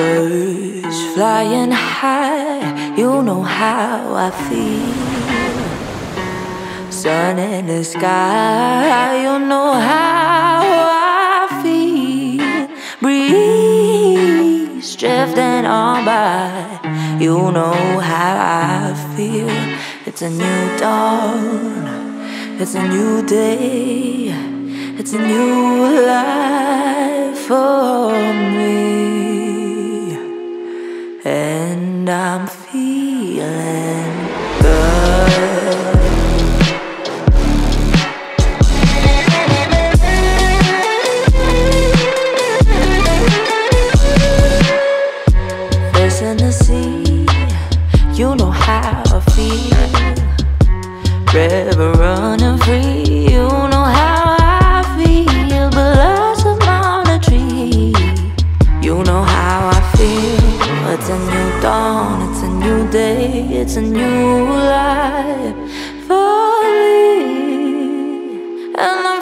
Birds flying high, you know how I feel. Sun in the sky, you know how I feel. Breeze drifting on by, you know how I feel. It's a new dawn, it's a new day, it's a new life for me. And I'm feeling good. Fish in the sea, you know how I feel. River running free, you know how I feel. Blossom on a tree, you know how I feel. It's a new dawn, it's a new day, it's a new life for me. And I'm